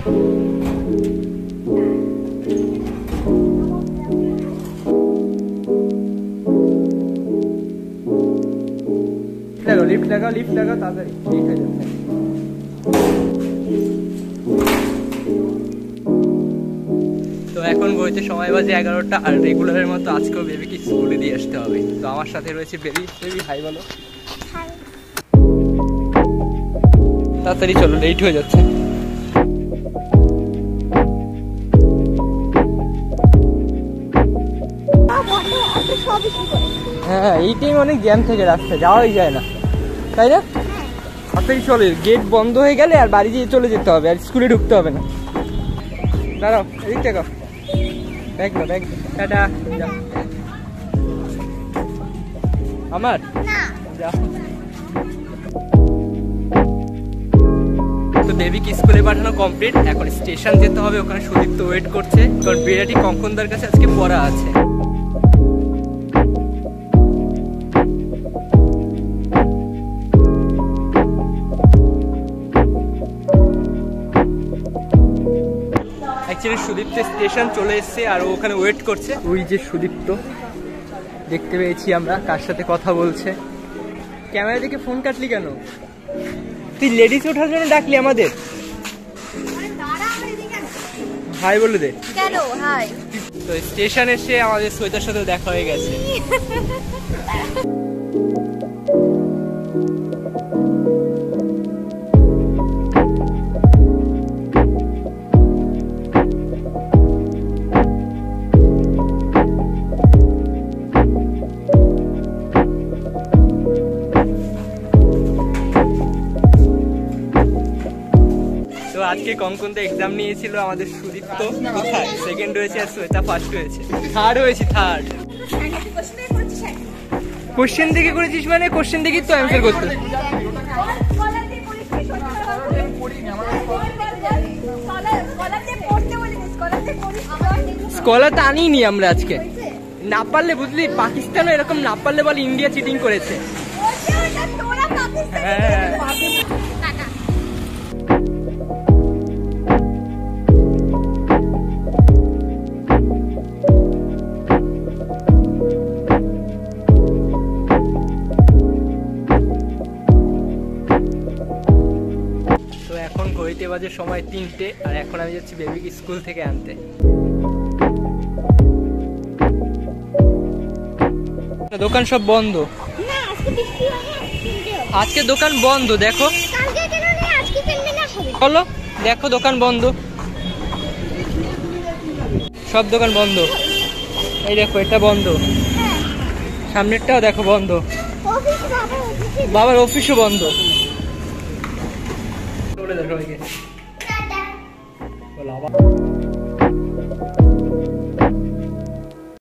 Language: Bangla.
লিফট লাগাও তাড়াতাড়ি লিফট হয়ে যাচ্ছে। তো এখন বইতে সময় বাজে 11টা, আর রেগুলারের মতো আজকেও বেবিকে স্কুলে দিয়ে আসতে হবে। তো আমার সাথে রয়েছে বেবি। হাই বলো। তাড়াতাড়ি চলো, লেট হয়ে যাচ্ছে। হ্যাঁ, এইটাই অনেক জ্যাম থেকে রাস্তা যাওয়াই যায় না, তাই না? তাড়াতাড়ি চলে, গেট বন্ধ হয়ে গেলে আর বাড়ি দিয়ে চলে যেতে হবে, আর স্কুলে ঢুকতে হবে না। দাঁড়াও, এদিক থেকে ব্যাগ টাটা। আমার যা। তো বেবিকে স্কুলে পাঠানো কমপ্লিট, এখন স্টেশন যেতে হবে। ওখানে সুদীপ্ত ওয়েট করছে, কারণ বিরাটি কঙ্কনদার কাছে আজকে পড়া আছে। অ্যাকচুয়ালি সুদীপ্ত স্টেশন চলে এসছে আর ওখানে ওয়েট করছে। ওই যে সুদীপ্ত দেখতে পেয়েছি আমরা, কার সাথে কথা বলছে। ক্যামেরা দেখে ফোন কাটলি কেন? তুই লেডিস ওঠার জন্য ডাকলি আমাদের? হাই বলে দে। কেন হাই? তো স্টেশন এসে আমাদের সৈতার সাথে দেখা হয়ে গেছে। তো আজকে কঙ্কনদা এক্সাম নিয়েছিল আমাদের সুদীপ্ত, কোথায় সেকেন্ড হয়েছে আর শ্বেতা ফার্স্ট হয়েছে। থার্ড হয়েছি, থার্ড। কোশ্চেন দেখে করেছিস মানে? কোশ্চেন দেখি তো অ্যান্সার করতে। স্কলার তো আনিনি আমরা আজকে, না পারলে বুঝলি। পাকিস্তানও এরকম না পারলে বলে ইন্ডিয়া চিটিং করেছে। হ্যাঁ, এখন ঘড়িতে বাজে সময় 3টে, আর এখন আমি যাচ্ছি বেবিকে স্কুল থেকে আনতে। দোকান সব বন্ধ, আজকে দোকান বন্ধ। দেখো বলো, দেখো দোকান বন্ধ, সব দোকান বন্ধ। এই দেখো এটা বন্ধ, সামনেরটাও দেখো বন্ধ, বাবার অফিসও বন্ধ। বলে দেখো